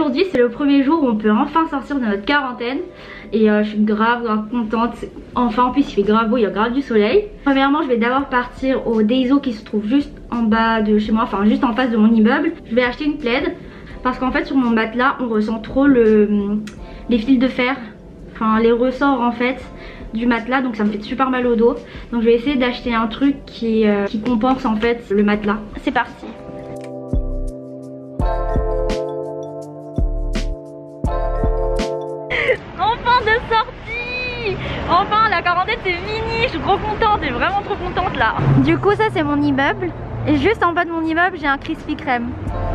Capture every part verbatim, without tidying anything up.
aujourd'hui c'est le premier jour où on peut enfin sortir de notre quarantaine. Et euh, je suis grave, grave contente. Enfin en plus il fait grave beau, il y a grave du soleil. Premièrement je vais d'abord partir au Daiso qui se trouve juste en bas de chez moi, enfin juste en face de mon immeuble. Je vais acheter une plaid parce qu'en fait sur mon matelas on ressent trop le, les fils de fer, enfin les ressorts en fait du matelas, donc ça me fait super mal au dos. Donc je vais essayer d'acheter un truc qui, euh, qui compense en fait le matelas. C'est parti. Enfin de sortie. Enfin la quarantaine c'est fini. Je suis trop contente, je suis vraiment trop contente là. Du coup ça c'est mon immeuble. Et juste en bas de mon immeuble j'ai un Krispy Kreme.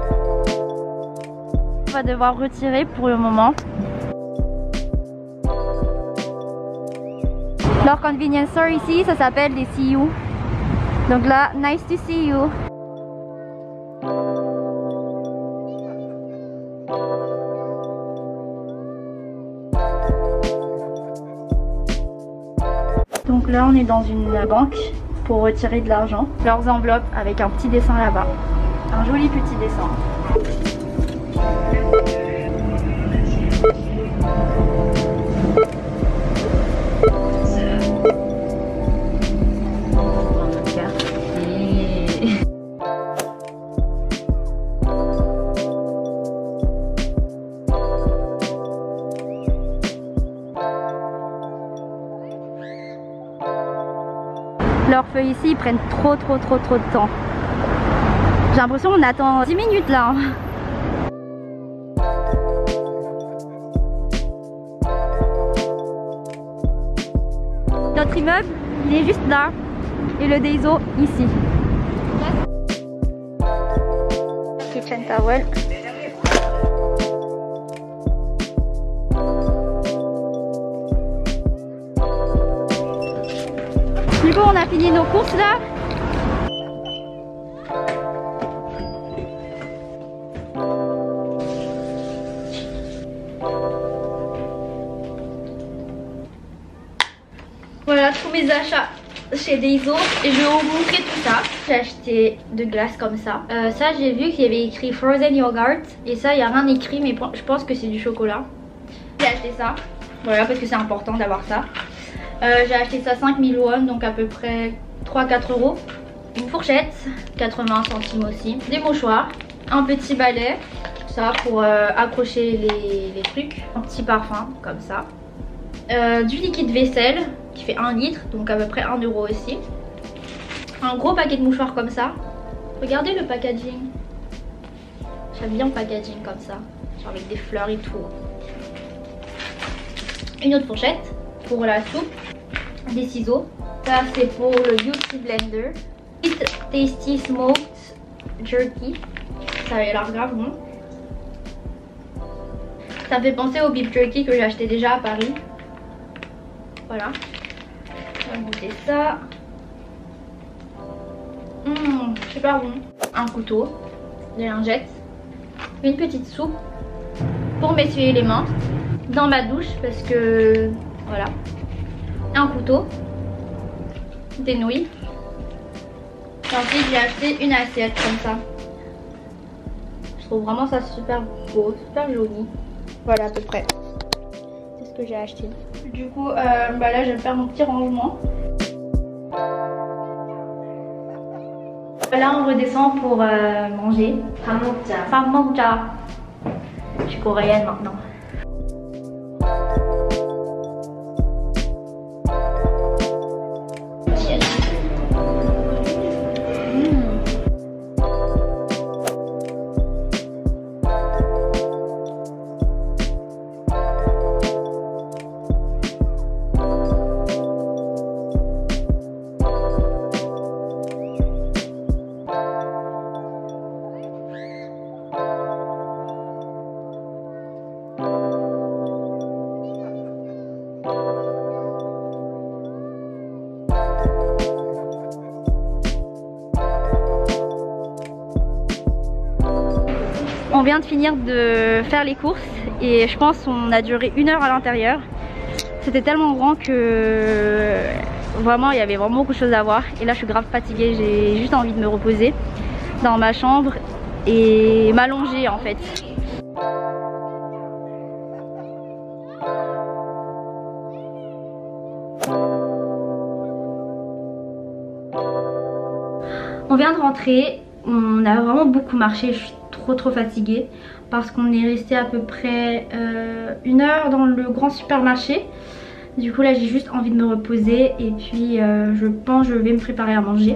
On va devoir retirer pour le moment. Leur convenience store ici ça s'appelle des See You. Donc là, nice to see you. Donc là on est dans une banque pour retirer de l'argent. Leurs enveloppes avec un petit dessin là-bas. Un joli petit dessin. Leurs feuilles ici ils prennent trop trop trop trop de temps. J'ai l'impression qu'on attend dix minutes là. Notre immeuble il est juste là et le Daiso ici. Kitchen towel. Du coup on a fini nos courses là. Voilà tous mes achats chez Daiso et je vais vous montrer tout ça. J'ai acheté de glace comme ça. Euh, ça j'ai vu qu'il y avait écrit Frozen Yogurt et ça il n'y a rien écrit mais je pense que c'est du chocolat. J'ai acheté ça, voilà parce que c'est important d'avoir ça. Euh, j'ai acheté ça cinq mille won, donc à peu près trois à quatre euros. Une fourchette, quatre-vingts centimes aussi. Des mouchoirs, un petit balai, ça pour euh, accrocher les, les trucs. Un petit parfum, comme ça. Euh, du liquide vaisselle, qui fait un litre, donc à peu près un euro aussi. Un gros paquet de mouchoirs comme ça. Regardez le packaging. J'aime bien le packaging comme ça, genre avec des fleurs et tout. Une autre fourchette pour la soupe. Des ciseaux, ça c'est pour le Beauty Blender. Tasty Smoked Jerky, ça a l'air grave bon. Ça me fait penser au beef jerky que j'ai acheté déjà à Paris. Voilà, on va goûter ça. Mmh, super bon. Un couteau, des lingettes, une petite soupe pour m'essuyer les mains dans ma douche parce que voilà. Un couteau, des nouilles. Et ensuite j'ai acheté une assiette comme ça. Je trouve vraiment ça super beau, super joli. Voilà à peu près. C'est ce que j'ai acheté. Du coup euh, bah là je vais faire mon petit rangement. Là on redescend pour euh, manger. Pamokja. Pamokja. Je suis coréenne maintenant. On vient de finir de faire les courses et je pense qu'on a duré une heure à l'intérieur. C'était tellement grand que vraiment il y avait vraiment beaucoup de choses à voir. Et là je suis grave fatiguée, j'ai juste envie de me reposer dans ma chambre et m'allonger en fait. On vient de rentrer, on a vraiment beaucoup marché, je suis trop trop fatiguée parce qu'on est resté à peu près euh, une heure dans le grand supermarché. Du coup là j'ai juste envie de me reposer et puis euh, je pense que je vais me préparer à manger.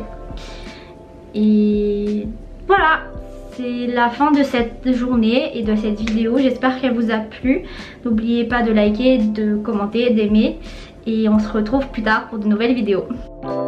Et voilà, c'est la fin de cette journée et de cette vidéo. J'espère qu'elle vous a plu. N'oubliez pas de liker, de commenter, d'aimer. Et on se retrouve plus tard pour de nouvelles vidéos.